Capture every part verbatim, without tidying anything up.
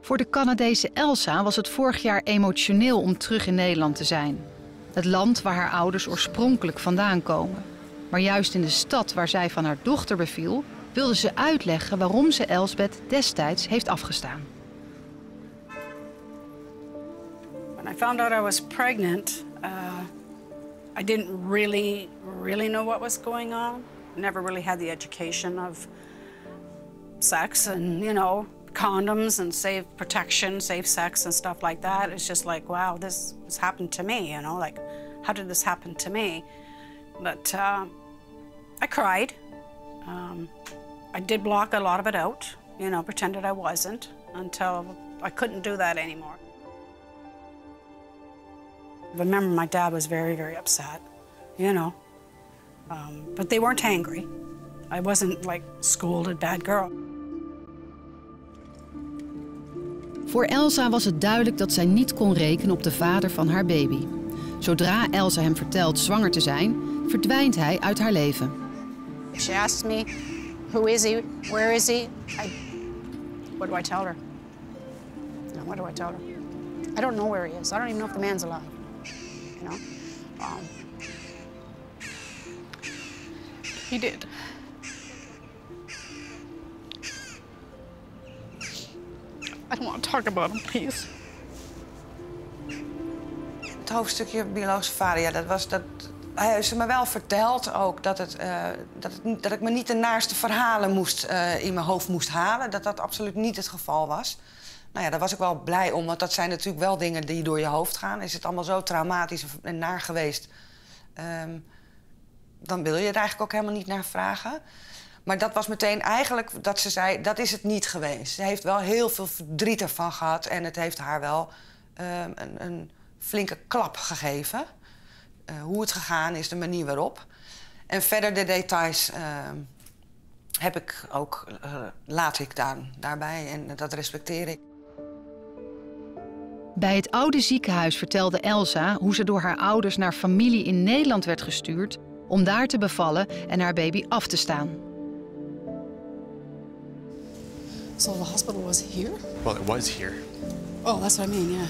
Voor de Canadese Elsa was het vorig jaar emotioneel om terug in Nederland te zijn. Het land waar haar ouders oorspronkelijk vandaan komen. Maar juist in de stad waar zij van haar dochter beviel, wilde ze uitleggen waarom ze Elsbeth destijds heeft afgestaan. When I found out I was pregnant, uh, I didn't really, really know what was going on. Never really had the education of sex and, you know, condoms and safe protection, safe sex and stuff like that. It's just like, wow, this has happened to me, you know, like, how did this happen to me? But uh, I cried. Um, I did block a lot of it out, you know, pretended I wasn't until I couldn't do that anymore. I remember my dad was very, very upset, you know, um, but they weren't angry. I wasn't like scolded bad girl. Voor Elsa was het duidelijk dat zij niet kon rekenen op de vader van haar baby. Zodra Elsa hem vertelt zwanger te zijn, verdwijnt hij uit haar leven. She asks me, who is he, where is he? I, what do I tell her? No, what do I tell her? I don't know where he is. I don't even know if the man's alive, you know? Um, he did. I don't want to talk about him, please. Het hoofdstukje biologische vader, ja, dat was dat. Hij heeft ze me wel verteld ook dat, het, uh, dat, het, dat ik me niet de naaste verhalen moest, uh, in mijn hoofd moest halen. Dat dat absoluut niet het geval was. Nou ja, daar was ik wel blij om, want dat zijn natuurlijk wel dingen die door je hoofd gaan. Is het allemaal zo traumatisch en naar geweest, um, dan wil je er eigenlijk ook helemaal niet naar vragen. Maar dat was meteen eigenlijk dat ze zei, dat is het niet geweest. Ze heeft wel heel veel verdriet ervan gehad en het heeft haar wel um, een, een flinke klap gegeven. Uh, hoe het gegaan is, de manier waarop. En verder de details uh, heb ik ook, uh, laat ik daar, daarbij en dat respecteer ik. Bij het oude ziekenhuis vertelde Elsa hoe ze door haar ouders naar familie in Nederland werd gestuurd om daar te bevallen en haar baby af te staan. So the hospital was here? Well, it was here. Oh, that's what I mean, yeah.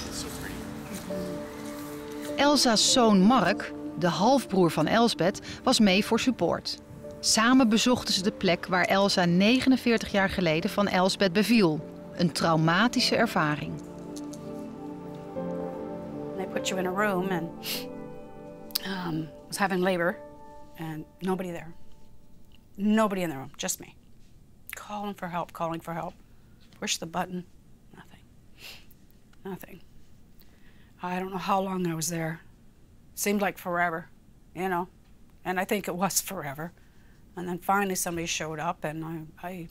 Elsa's zoon Mark, de halfbroer van Elsbeth, was mee voor support. Samen bezochten ze de plek waar Elsa negenenveertig jaar geleden van Elsbeth beviel. Een traumatische ervaring. They put you in a room and um, was having labor and nobody there. Nobody in the room, just me. Calling for help, calling for help. Push the button, nothing. Nothing. I don't know how long I was there. Seemed like forever, you know, and I think it was forever. And then finally somebody showed up and I, I,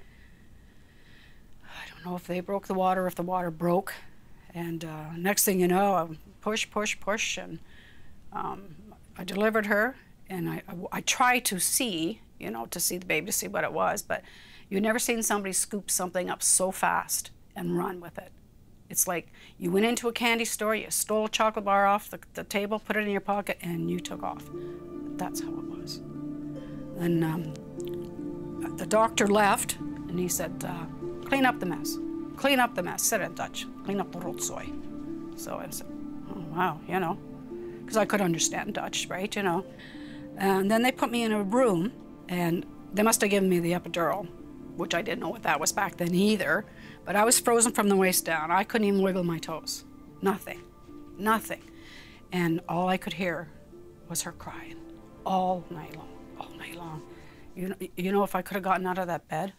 I don't know if they broke the water, if the water broke. And uh, next thing you know, I push, push, push, and um, I delivered her. And I, I, I tried to see, you know, to see the baby, to see what it was, but you've never seen somebody scoop something up so fast and run with it. It's like you went into a candy store, you stole a chocolate bar off the, the table, put it in your pocket, and you took off. That's how it was. Then um, the doctor left, and he said, uh, clean up the mess. Clean up the mess, said in Dutch. Clean up the rotzooi. So I said, oh, wow, you know, because I could understand Dutch, right, you know. And then they put me in a room, and they must have given me the epidural, which I didn't know what that was back then either. But I was frozen from the waist down. I couldn't even wiggle my toes. Nothing. Nothing. And all I could hear was her crying all night long, all night long. You know, you know if I could have gotten out of that bed,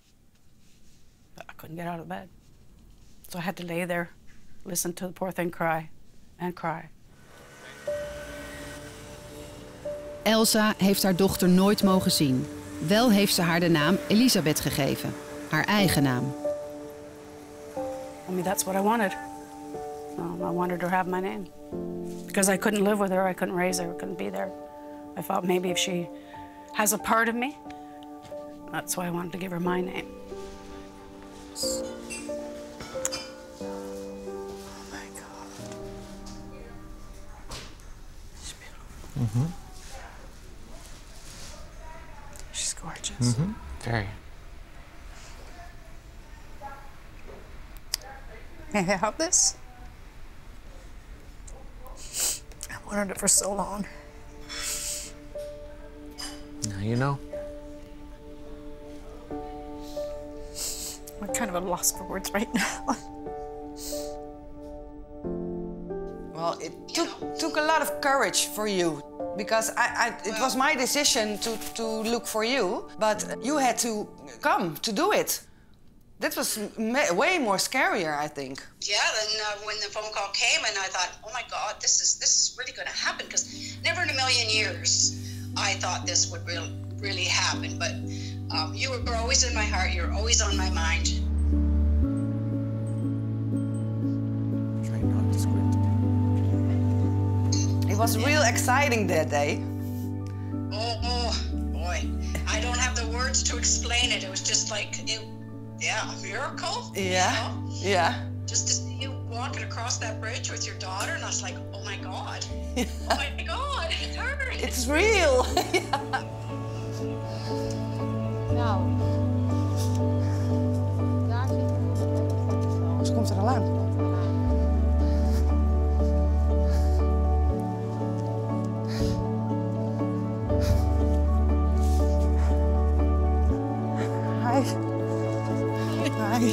I couldn't get out of bed. So I had to lay there, listen to the poor thing cry and cry. Elsa heeft haar dochter nooit mogen zien. Wel heeft ze haar de naam Elisabeth gegeven, haar eigen naam. I mean, that's what I wanted. Um, I wanted her to have my name. Because I couldn't live with her, I couldn't raise her, I couldn't be there. I thought maybe if she has a part of me, that's why I wanted to give her my name. Oh my God. She's beautiful. Mm-hmm. She's gorgeous. Mm-hmm. Very. May I have this? I wanted it for so long. Now you know. I'm kind of at a loss for words right now. Well, it took, took a lot of courage for you because I, I, it was my decision to, to look for you, but you had to come to do it. That was way more scarier, I think. Yeah, then uh, when the phone call came and I thought, oh my God, this is this is really going to happen, because never in a million years I thought this would really, really happen. But um, you were always in my heart, you're always on my mind. Try not to squint. It was real exciting that day. Oh, oh, boy. I don't have the words to explain it. It was just like, it, yeah, a miracle. Yeah, You know? yeah. Just to see you walking across that bridge with your daughter, and I was like, oh my God. Oh my God, it's her. It's real. Nou, daar zit Ze komt er al aan. Hi. Hi.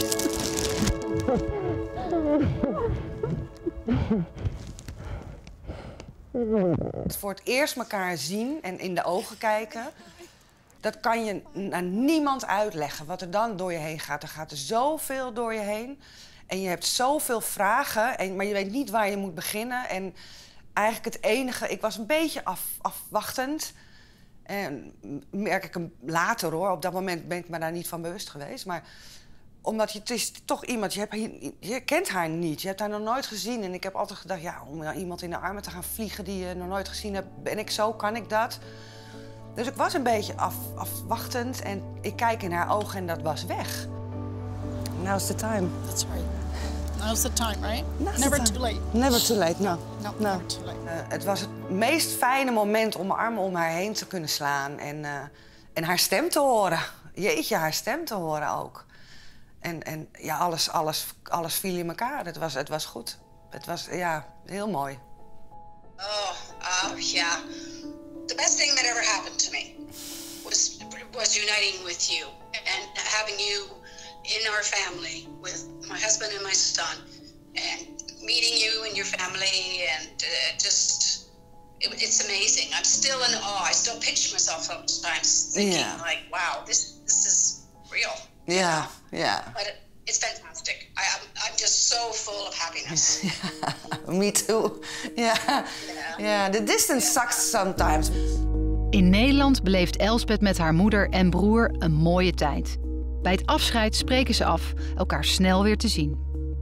Voor het eerst elkaar zien en in de ogen kijken, dat kan je aan niemand uitleggen wat er dan door je heen gaat. Er gaat er zoveel door je heen en je hebt zoveel vragen, en, maar je weet niet waar je moet beginnen. En eigenlijk het enige, ik was een beetje af, afwachtend. En merk ik hem later hoor, op dat moment ben ik me daar niet van bewust geweest. Maar omdat je, het is toch iemand, je, hebt, je kent haar niet, je hebt haar nog nooit gezien. En ik heb altijd gedacht, ja, om iemand in de armen te gaan vliegen die je nog nooit gezien hebt, ben ik zo, kan ik dat? Dus ik was een beetje af, afwachtend en ik kijk in haar ogen en dat was weg. Now's the time. That's right. Now's the time, right? Now's the Never time. too late. Never too late, no. No, no. never too late. Uh, het was het meest fijne moment om mijn armen om haar heen te kunnen slaan en, uh, en haar stem te horen. Jeetje, haar stem te horen ook. En, en ja, alles, alles, alles viel in elkaar. Het was, het was goed. Het was, ja, heel mooi. Oh, oh, yeah. The best thing that ever happened to me was was uniting with you and having you in our family with my husband and my son, and meeting you and your family, and uh, just it, it's amazing. I'm still in awe. I still pinch myself sometimes, thinking Yeah. like, wow, this this is real. Ja, ja. But it, it's fantastic. I, I'm, I'm just so full of happiness. Me too. Ja, ja. The distance sucks sometimes. In Nederland beleeft Elsbeth met haar moeder en broer een mooie tijd. Bij het afscheid spreken ze af elkaar snel weer te zien.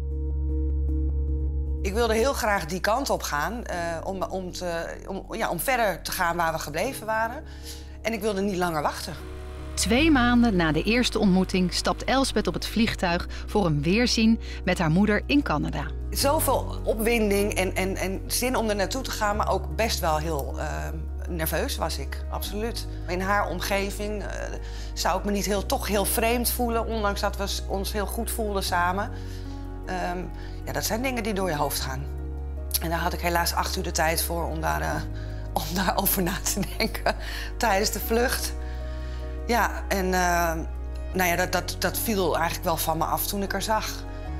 Ik wilde heel graag die kant op gaan, uh, om, om, te, om, ja, om verder te gaan waar we gebleven waren. En ik wilde niet langer wachten. Twee maanden na de eerste ontmoeting stapt Elsbeth op het vliegtuig voor een weerzien met haar moeder in Canada. Zoveel opwinding en, en, en zin om er naartoe te gaan, maar ook best wel heel uh, nerveus was ik, absoluut. In haar omgeving uh, zou ik me niet heel, toch heel vreemd voelen, ondanks dat we ons heel goed voelden samen. Um, ja, dat zijn dingen die door je hoofd gaan. En daar had ik helaas acht uur de tijd voor om, daar, uh, om daarover na te denken tijdens de vlucht. Ja, en uh, nou ja, dat, dat, dat viel eigenlijk wel van me af toen ik haar zag.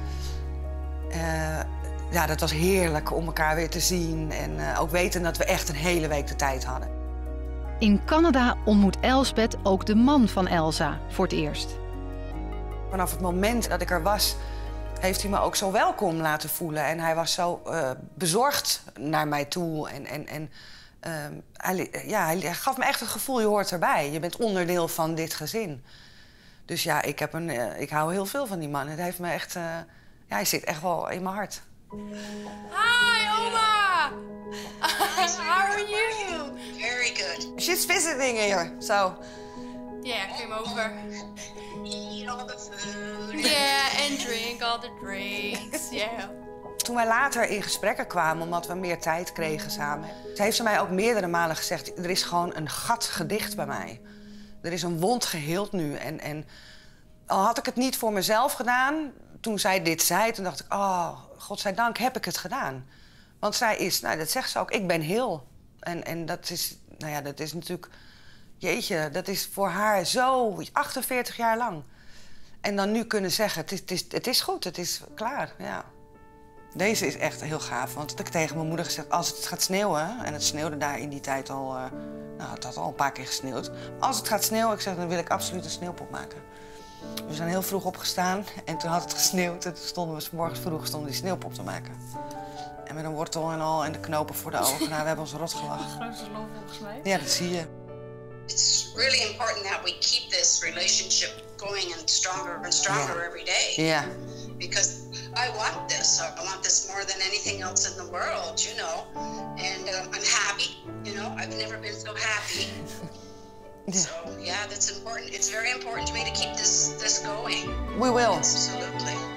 Uh, ja, dat was heerlijk om elkaar weer te zien en uh, ook weten dat we echt een hele week de tijd hadden. In Canada ontmoet Elsbeth ook de man van Elsa voor het eerst. Vanaf het moment dat ik er was, heeft hij me ook zo welkom laten voelen. En hij was zo uh, bezorgd naar mij toe. En, en, en uh, hij, ja, hij gaf me echt het gevoel, je hoort erbij. Je bent onderdeel van dit gezin. Dus ja, ik, heb een, uh, ik hou heel veel van die man. Het heeft me echt, uh, ja, hij zit echt wel in mijn hart. Hi, Oma! How are you? Very good. She's visiting here, so... Yeah, I came over. Eat all the food. Yeah, and drink all the drinks, yeah. Toen wij later in gesprekken kwamen, omdat we meer tijd kregen samen, heeft ze mij ook meerdere malen gezegd, er is gewoon een gat gedicht bij mij. Er is een wond geheeld nu. En, en al had ik het niet voor mezelf gedaan, toen zij dit zei, toen dacht ik... oh, godzijdank heb ik het gedaan. Want zij is, nou, dat zegt ze ook, ik ben heel. En, en dat is, nou ja, dat is natuurlijk... Jeetje, dat is voor haar zo achtenveertig jaar lang. En dan nu kunnen zeggen, het is, het is, het is goed, het is klaar, ja. Deze is echt heel gaaf, want ik heb tegen mijn moeder gezegd... als het gaat sneeuwen, en het sneeuwde daar in die tijd al... Uh, nou, het had al een paar keer gesneeuwd. Als het gaat sneeuwen, ik zeg, dan wil ik absoluut een sneeuwpop maken. We zijn heel vroeg opgestaan en toen had het gesneeuwd... en toen stonden we 's morgens vroeg stonden die sneeuwpop te maken. En met een wortel en al en de knopen voor de ogen. Nou, we hebben ons rot gelachen. Grootste lol volgens mij. Ja, dat zie je. It's really important that we keep this relationship going and stronger and stronger Yeah. every day. Ja. Because I want this. I want this more than anything else in the world, you know. And um, I'm happy, you know. I've never been so happy. Yeah. So yeah, that's important. It's very important to me to keep this this going. We will. Absolutely.